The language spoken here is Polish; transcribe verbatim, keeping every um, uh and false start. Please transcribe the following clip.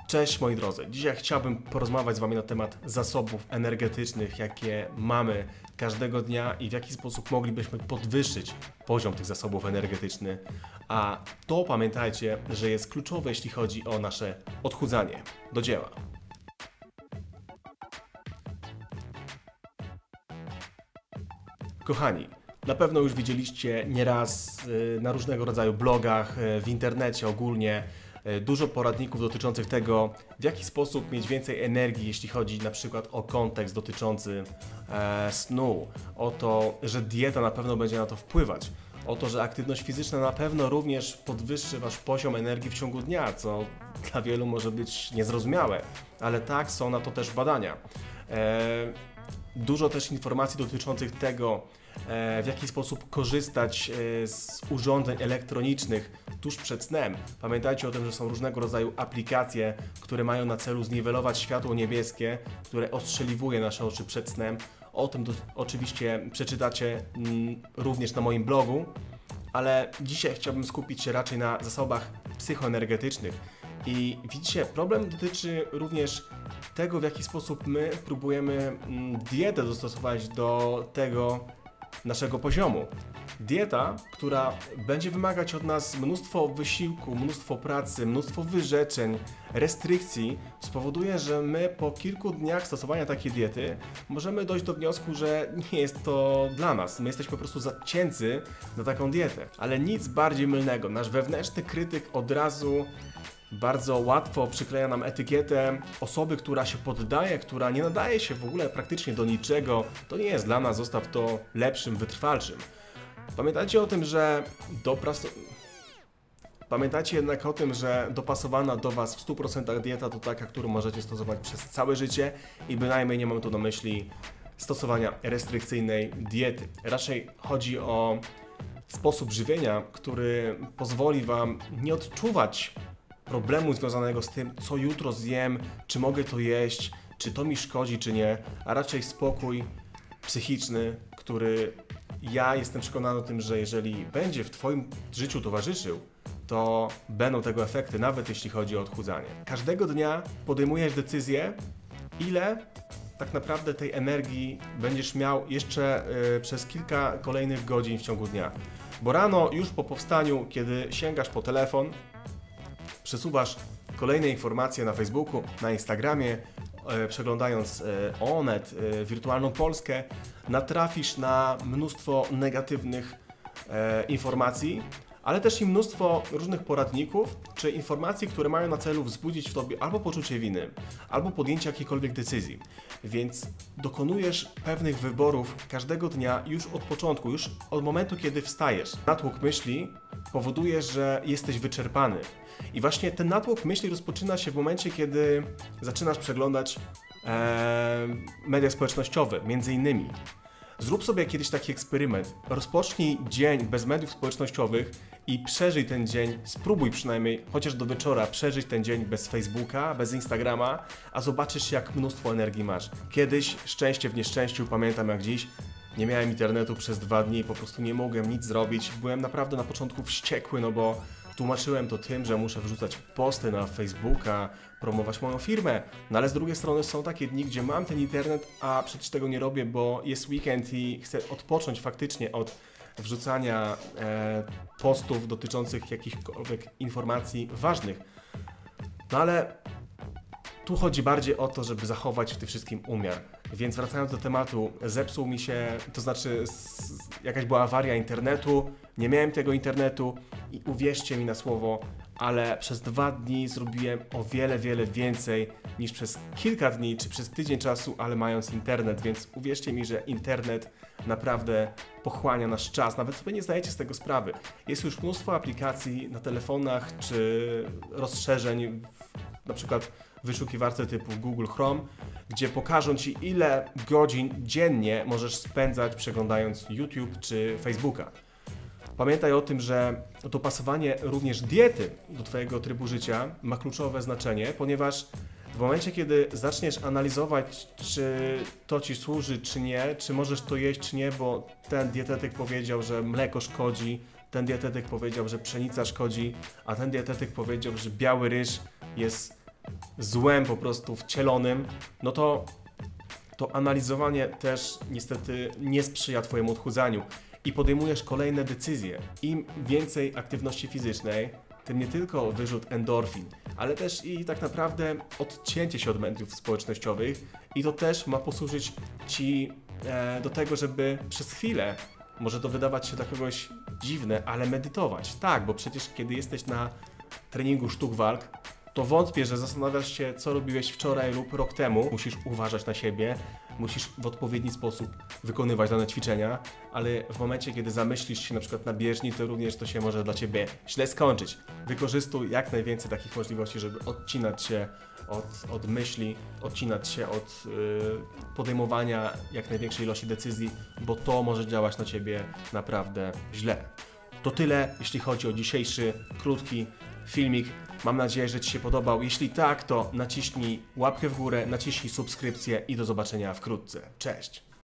Cześć moi drodzy, dzisiaj chciałbym porozmawiać z Wami na temat zasobów energetycznych, jakie mamy każdego dnia i w jaki sposób moglibyśmy podwyższyć poziom tych zasobów energetycznych, a to pamiętajcie, że jest kluczowe, jeśli chodzi o nasze odchudzanie. Do dzieła! Kochani, na pewno już widzieliście nieraz na różnego rodzaju blogach, w internecie ogólnie, dużo poradników dotyczących tego, w jaki sposób mieć więcej energii, jeśli chodzi na przykład o kontekst dotyczący e, snu, o to, że dieta na pewno będzie na to wpływać, o to, że aktywność fizyczna na pewno również podwyższy Wasz poziom energii w ciągu dnia, co dla wielu może być niezrozumiałe, ale tak, są na to też badania. E, dużo też informacji dotyczących tego, w jaki sposób korzystać z urządzeń elektronicznych tuż przed snem. Pamiętajcie o tym, że są różnego rodzaju aplikacje, które mają na celu zniwelować światło niebieskie, które ostrzeliwuje nasze oczy przed snem. O tym do, oczywiście przeczytacie mm, również na moim blogu, ale dzisiaj chciałbym skupić się raczej na zasobach psychoenergetycznych. I widzicie, problem dotyczy również tego, w jaki sposób my próbujemy mm, dietę dostosować do tego naszego poziomu. Dieta, która będzie wymagać od nas mnóstwo wysiłku, mnóstwo pracy, mnóstwo wyrzeczeń, restrykcji, spowoduje, że my po kilku dniach stosowania takiej diety możemy dojść do wniosku, że nie jest to dla nas. My jesteśmy po prostu za cięcy na taką dietę. Ale nic bardziej mylnego. Nasz wewnętrzny krytyk od razu bardzo łatwo przykleja nam etykietę osoby, która się poddaje, która nie nadaje się w ogóle praktycznie do niczego. To nie jest dla nas, zostaw to lepszym, wytrwalszym. Pamiętajcie o tym, że dopras... Pamiętajcie jednak o tym, że dopasowana do Was w stu procentach dieta to taka, którą możecie stosować przez całe życie i bynajmniej nie mam tu na myśli stosowania restrykcyjnej diety. Raczej chodzi o sposób żywienia, który pozwoli Wam nie odczuwać problemu związanego z tym, co jutro zjem, czy mogę to jeść, czy to mi szkodzi, czy nie, a raczej spokój psychiczny, który ja jestem przekonany o tym, że jeżeli będzie w Twoim życiu towarzyszył, to będą tego efekty, nawet jeśli chodzi o odchudzanie. Każdego dnia podejmujesz decyzję, ile tak naprawdę tej energii będziesz miał jeszcze yy, przez kilka kolejnych godzin w ciągu dnia. Bo rano, już po powstaniu, kiedy sięgasz po telefon, przesuwasz kolejne informacje na Facebooku, na Instagramie, e, przeglądając e, Onet, e, Wirtualną Polskę, natrafisz na mnóstwo negatywnych e, informacji, ale też i mnóstwo różnych poradników, czy informacji, które mają na celu wzbudzić w Tobie albo poczucie winy, albo podjęcie jakiejkolwiek decyzji. Więc dokonujesz pewnych wyborów każdego dnia już od początku, już od momentu, kiedy wstajesz. Natłok myśli powoduje, że jesteś wyczerpany. I właśnie ten natłok myśli rozpoczyna się w momencie, kiedy zaczynasz przeglądać e, media społecznościowe, między innymi. Zrób sobie kiedyś taki eksperyment. Rozpocznij dzień bez mediów społecznościowych i przeżyj ten dzień, spróbuj przynajmniej chociaż do wieczora przeżyć ten dzień bez Facebooka, bez Instagrama, a zobaczysz, jak mnóstwo energii masz. Kiedyś, szczęście w nieszczęściu, pamiętam jak dziś, nie miałem internetu przez dwa dni, po prostu nie mogłem nic zrobić. Byłem naprawdę na początku wściekły, no bo tłumaczyłem to tym, że muszę wrzucać posty na Facebooka, promować moją firmę. No ale z drugiej strony są takie dni, gdzie mam ten internet, a przecież tego nie robię, bo jest weekend i chcę odpocząć faktycznie od wrzucania e, postów dotyczących jakichkolwiek informacji ważnych. No ale tu chodzi bardziej o to, żeby zachować w tym wszystkim umiar. Więc wracając do tematu, zepsuł mi się, to znaczy jakaś była awaria internetu, nie miałem tego internetu i uwierzcie mi na słowo, ale przez dwa dni zrobiłem o wiele, wiele więcej niż przez kilka dni czy przez tydzień czasu, ale mając internet, więc uwierzcie mi, że internet naprawdę pochłania nasz czas, nawet sobie nie zdajecie z tego sprawy. Jest już mnóstwo aplikacji na telefonach czy rozszerzeń, na przykład w wyszukiwarce typu Google Chrome, gdzie pokażą Ci, ile godzin dziennie możesz spędzać przeglądając YouTube czy Facebooka. Pamiętaj o tym, że dopasowanie również diety do Twojego trybu życia ma kluczowe znaczenie, ponieważ w momencie, kiedy zaczniesz analizować, czy to Ci służy, czy nie, czy możesz to jeść, czy nie, bo ten dietetyk powiedział, że mleko szkodzi, ten dietetyk powiedział, że pszenica szkodzi, a ten dietetyk powiedział, że biały ryż jest złem po prostu wcielonym, no to to analizowanie też niestety nie sprzyja Twojemu odchudzaniu i podejmujesz kolejne decyzje. Im więcej aktywności fizycznej, tym nie tylko wyrzut endorfin, ale też i tak naprawdę odcięcie się od mediów społecznościowych i to też ma posłużyć Ci e, do tego, żeby przez chwilę, może to wydawać się dla kogoś dziwne, ale medytować. Tak, bo przecież kiedy jesteś na treningu sztuk walk, to wątpię, że zastanawiasz się, co robiłeś wczoraj lub rok temu. Musisz uważać na siebie, musisz w odpowiedni sposób wykonywać dane ćwiczenia, ale w momencie, kiedy zamyślisz się na przykład na bieżni, to również to się może dla Ciebie źle skończyć. Wykorzystuj jak najwięcej takich możliwości, żeby odcinać się od, od myśli, odcinać się od yy, podejmowania jak największej ilości decyzji, bo to może działać na Ciebie naprawdę źle. To tyle, jeśli chodzi o dzisiejszy, krótki filmik. Mam nadzieję, że Ci się podobał. Jeśli tak, to naciśnij łapkę w górę, naciśnij subskrypcję i do zobaczenia wkrótce. Cześć!